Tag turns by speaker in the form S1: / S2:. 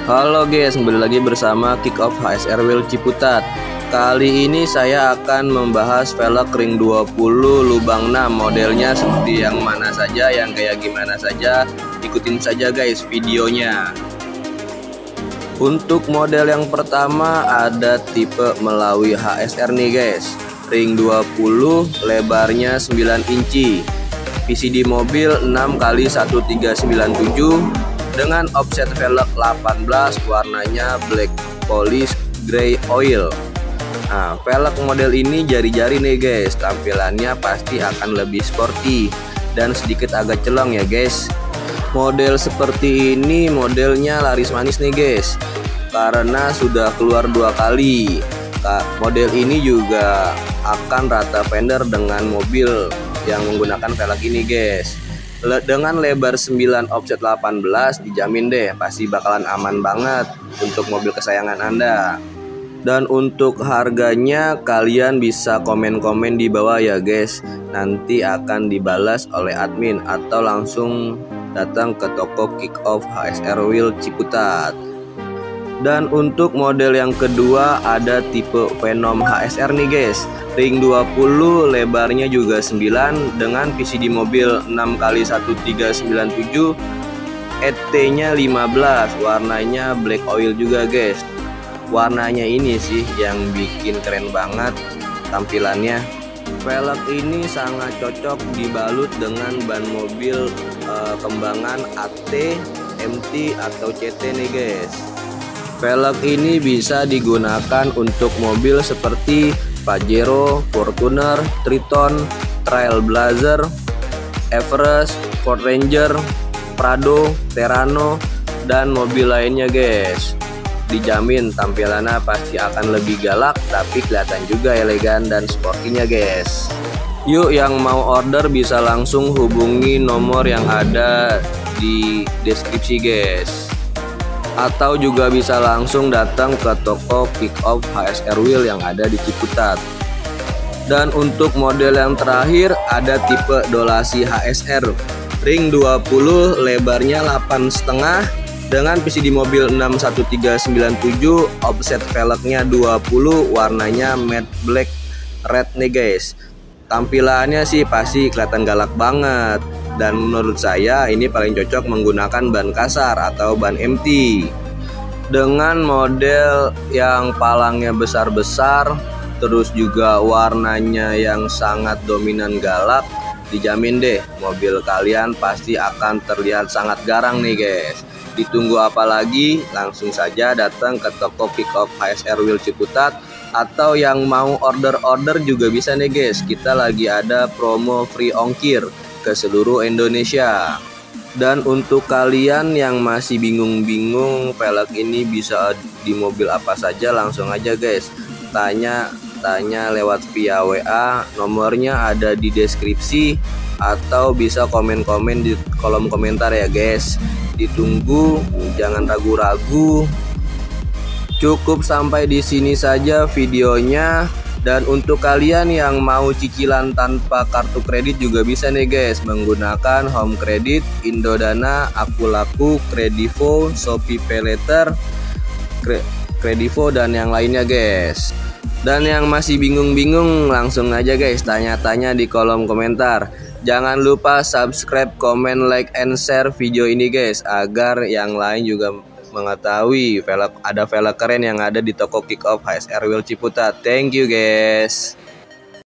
S1: Halo guys, kembali lagi bersama Kick Off HSR Wheel Ciputat. Kali ini saya akan membahas velg ring 20 lubang 6. Modelnya seperti yang mana saja, yang kayak gimana saja. Ikutin saja guys videonya. Untuk model yang pertama ada tipe Malawi HSR nih guys. Ring 20, lebarnya 9 inci. PCD mobil 6x1397 dengan offset velg 18, warnanya black polish grey oil. Nah, velg model ini jari-jari nih guys, tampilannya pasti akan lebih sporty dan sedikit agak celong ya guys. Model seperti ini modelnya laris manis nih guys, karena sudah keluar 2 kali. Model ini juga akan rata fender dengan mobil yang menggunakan velg ini guys. Dengan lebar 9 offset 18 dijamin deh pasti bakalan aman banget untuk mobil kesayangan Anda. Dan untuk harganya kalian bisa komen-komen di bawah ya guys. Nanti akan dibalas oleh admin atau langsung datang ke toko Kick Off HSR Wheel Ciputat. Dan untuk model yang kedua ada tipe Venom HSR nih guys. Ring 20, lebarnya juga 9 dengan PCD mobil 6x1397, ET-nya 15, warnanya black oil juga guys. Warnanya ini sih yang bikin keren banget tampilannya. Velg ini sangat cocok dibalut dengan ban mobil kembangan AT, MT atau CT nih guys. Velg ini bisa digunakan untuk mobil seperti Pajero, Fortuner, Triton, Trailblazer, Everest, Ford Ranger, Prado, Terrano, dan mobil lainnya guys. Dijamin tampilannya pasti akan lebih galak tapi kelihatan juga elegan dan sportinya guys. Yuk, yang mau order bisa langsung hubungi nomor yang ada di deskripsi guys, atau juga bisa langsung datang ke toko Kick Off HSR Wheel yang ada di Ciputat. Dan untuk model yang terakhir ada tipe Dolasi HSR ring 20, lebarnya 8,5 dengan PCD mobil 61397, offset velgnya 20, warnanya matte black red nih guys. Tampilannya sih pasti kelihatan galak banget, dan menurut saya ini paling cocok menggunakan ban kasar atau ban MT. Dengan model yang palangnya besar-besar, terus juga warnanya yang sangat dominan galak, dijamin deh mobil kalian pasti akan terlihat sangat garang nih guys. Ditunggu apa lagi? Langsung saja datang ke toko Kick Off HSR Wheel Ciputat, atau yang mau order-order juga bisa nih guys. Kita lagi ada promo free ongkir ke seluruh Indonesia. Dan untuk kalian yang masih bingung-bingung velg ini bisa di mobil apa saja, langsung aja guys tanya lewat via WA, nomornya ada di deskripsi, atau bisa komen-komen di kolom komentar ya guys. Ditunggu, jangan ragu-ragu. Cukup sampai di sini saja videonya. Dan untuk kalian yang mau cicilan tanpa kartu kredit juga bisa nih guys, menggunakan Home Credit, Indodana, Akulaku, Kredivo, Shopee Paylater, Kredivo, dan yang lainnya guys. Dan yang masih bingung-bingung langsung aja guys tanya-tanya di kolom komentar. Jangan lupa subscribe, comment, like, and share video ini guys, agar yang lain juga mengetahui ada velg keren yang ada di toko Kick Off HSR Wheel Ciputat. Thank you guys.